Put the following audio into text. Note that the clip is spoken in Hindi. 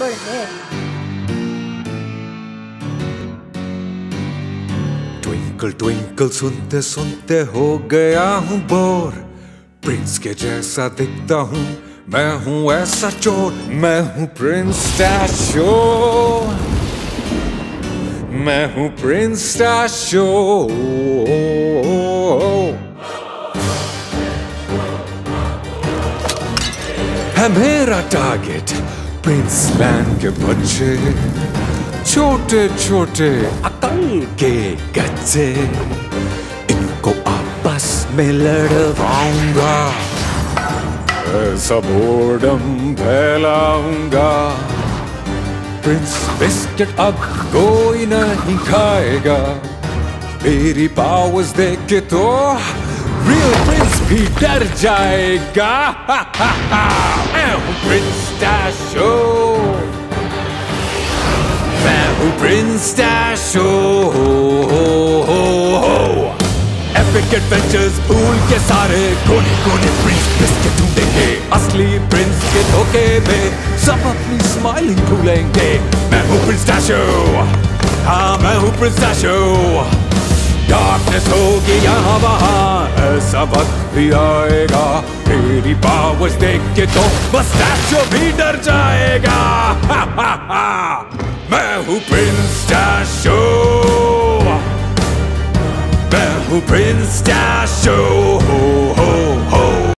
गड़बड़ है। ट्विंकल ट्विंकल सुनते सुनते हो गया हूँ बोर, प्रिंस के जैसा दिखता हूँ, मैं हूँ ऐसा चोर, मैं हूँ प्रिंस टैशो, मैं हूँ प्रिंस टैशो। है मेरा टारगेट प्रिंस लैंड के बच्चे, छोटे छोटे अकल के गच्चे, इनको आपस में लड़वाऊंगा, ऐसा बोर्डम फैलाऊंगा। प्रिंस बिस्किट अब कोई नहीं खाएगा, मेरी पावर्स देख के तो रियल प्रिंस भी डर जाएगा। मैं हूँ प्रिंस टैशो, मैं हूँ प्रिंस टैशो। एपिक एडवेंचर्स भूल के सारे कोने कोने प्रिंस बिस्किट ढूंढेंगे, असली प्रिंस के धोखे में सब अपनी स्माइलिंग भूलेंगे। मैं हूँ प्रिंस टैशो, हाँ मैं हूँ प्रिंस टैशो। डार्कनेस होगी यहाँ वहाँ, ऐसा वक्त भी आएगा, मेरी पावर्स देख के तो बस टैशो भी डर जाएगा। मैं हूँ प्रिंस टैशो, मैं हूँ प्रिंस टैशो।